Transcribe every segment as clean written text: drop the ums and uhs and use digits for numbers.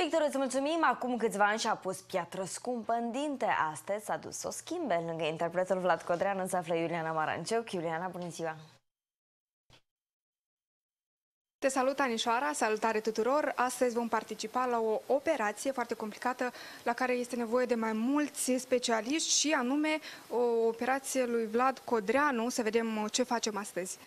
Victor, îți mulțumim. Acum câțiva ani și-a pus piatră scumpă în dinte. Astăzi s-a dus să o schimbe. Lângă interpretul Vlad Codreanu se află Iuliana Maranciuc. Iuliana, bună ziua! Te salut, Anișoara, salutare tuturor! Astăzi vom participa la o operație foarte complicată la care este nevoie de mai mulți specialiști și anume o operație lui Vlad Codreanu. Să vedem ce facem astăzi.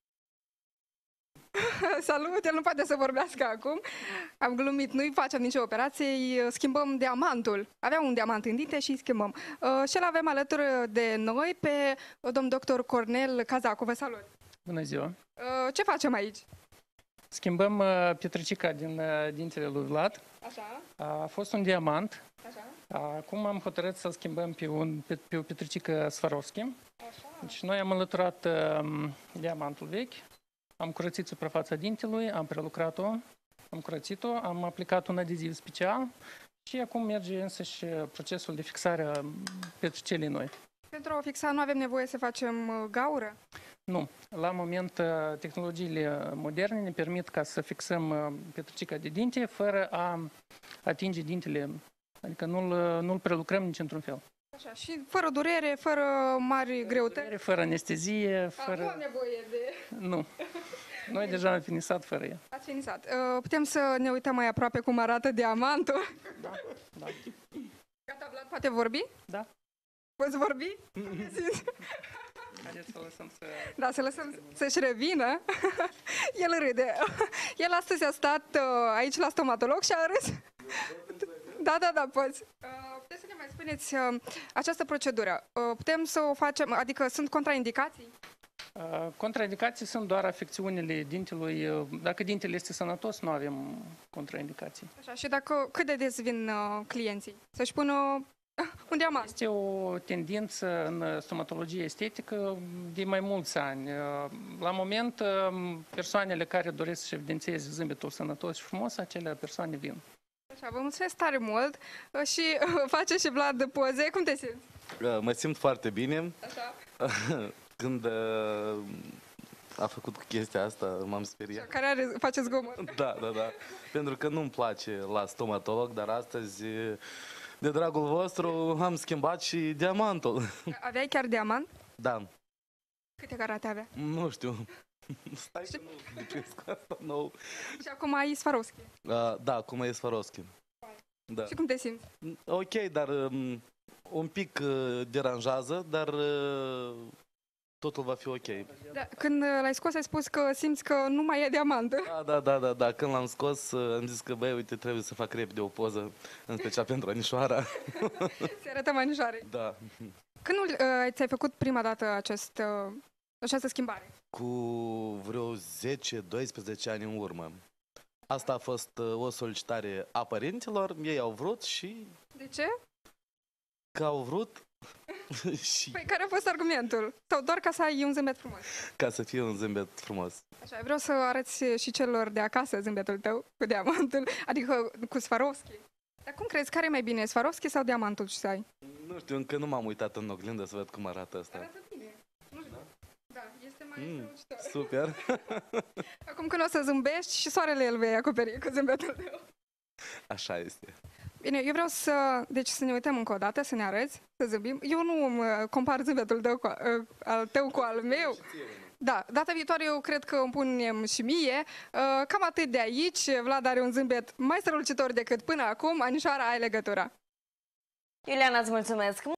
Salut! El nu poate să vorbească acum. Am glumit, nu-i facem nicio operație, îi schimbăm diamantul. Avea un diamant în dinte și îi schimbăm. Și îl avem alături de noi pe domnul doctor Cornel Cazacu. Vă salut! Bună ziua! Ce facem aici? Schimbăm pietricica din dintele lui Vlad. Așa. A fost un diamant. Așa. Acum am hotărât să-l schimbăm pe o pietricică Swarovski. Așa. Deci noi am înlăturat diamantul vechi, am curățit suprafața dintelui, am prelucrat-o, am curățit-o, am aplicat un adeziv special și acum merge însăși procesul de fixare a pietricelei noi. Pentru a o fixa nu avem nevoie să facem gaură? Nu. La moment, tehnologiile moderne ne permit ca să fixăm pietricica de dinte fără a atinge dintele, adică nu-l prelucrăm nici într-un fel. Așa, și fără durere, fără mari greutăți? Fără anestezie, fără... Nu am nevoie de... Nu. Noi deja am finisat fără ea. Ați finisat. Putem să ne uităm mai aproape cum arată diamantul? Da, da. Gata, Vlad, poate vorbi? Da. Poți vorbi? Haideți să lăsăm să... Da, să lăsăm să-și revină. El râde. El astăzi a stat aici la stomatolog și a râs. Da, poți. Puteți să ne mai spuneți această procedură? Putem să o facem, adică sunt contraindicații? Contraindicații sunt doar afecțiunile dintelui. Dacă dintele este sănătos, nu avem contraindicații. Așa, și cât de des vin clienții? Să-și pună un diamant? Este o tendință în stomatologie estetică de mai mulți ani. La moment, persoanele care doresc să-și evidențieze zâmbetul sănătos și frumos, acele persoane vin. Așa, vă mulțumesc tare mult și face și Vlad poze. Cum te simți? Mă simt foarte bine. Așa. Când a făcut chestia asta, m-am speriat. Care face zgomot. Da. Pentru că nu-mi place la stomatolog, dar astăzi, de dragul vostru, am schimbat și diamantul. Aveai chiar diamant? Da. Câte carate avea? Nu știu. Stai că nu ducesc asta nou. Și acum ai Swarovski. Da, acum e Swarovski. Da. Și cum te simți? Ok, dar un pic deranjează, dar totul va fi ok. Da, când l-ai scos, ai spus că simți că nu mai e diamant. Da. Când l-am scos, am zis că, băi, uite, trebuie să fac repede o poză, în special pentru Anișoara. Se arătăm Anișoarei. Da. Când ți-ai făcut prima dată această schimbare? Cu vreo 10-12 ani în urmă. Asta a fost o solicitare a părinților, ei au vrut și... De ce? Că au vrut și... Păi care a fost argumentul? Sau doar ca să ai un zâmbet frumos? Ca să fie un zâmbet frumos. Așa, vreau să arăți și celor de acasă zâmbetul tău cu diamantul, adică cu Swarovski. Dar cum crezi, care e mai bine, Swarovski sau diamantul ce să ai? Nu știu, încă nu m-am uitat în oglindă să văd cum arată asta. Arată bine. Nu știu. Da, este mai strălucitor. Super. Acum când o să zâmbești și soarele îl vei acoperi cu zâmbetul tău. Așa este. Bine, eu vreau să ne uităm încă o dată, să ne arăți, să zâmbim. Eu nu compar zâmbetul tău cu al meu. Da, data viitoare eu cred că îmi punem și mie. Cam atât de aici. Vlad are un zâmbet mai strălucitor decât până acum. Anișoara, ai legătura. Iuliana, îți mulțumesc!